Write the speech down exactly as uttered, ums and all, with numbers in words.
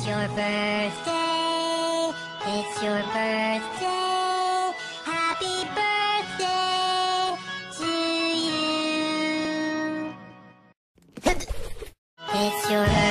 It's your birthday, it's your birthday, happy birthday to you. It's your birthday.